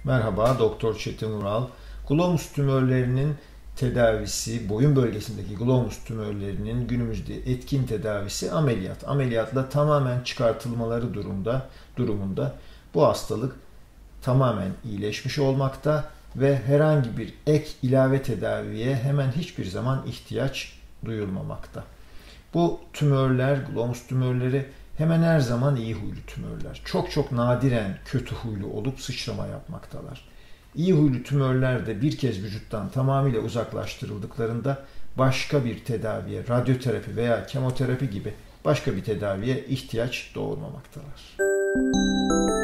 Merhaba, Doktor Çetin Ural. Glomus tümörlerinin tedavisi, boyun bölgesindeki glomus tümörlerinin günümüzde etkin tedavisi ameliyat. Ameliyatla tamamen çıkartılmaları durumunda bu hastalık tamamen iyileşmiş olmakta ve herhangi bir ek ilave tedaviye hemen hiçbir zaman ihtiyaç duyulmamakta. Bu tümörler, glomus tümörleri hemen her zaman iyi huylu tümörler. Çok nadiren kötü huylu olup sıçrama yapmaktalar. İyi huylu tümörler de bir kez vücuttan tamamıyla uzaklaştırıldıklarında başka bir tedaviye, radyoterapi veya kemoterapi gibi başka bir tedaviye ihtiyaç doğurmamaktalar.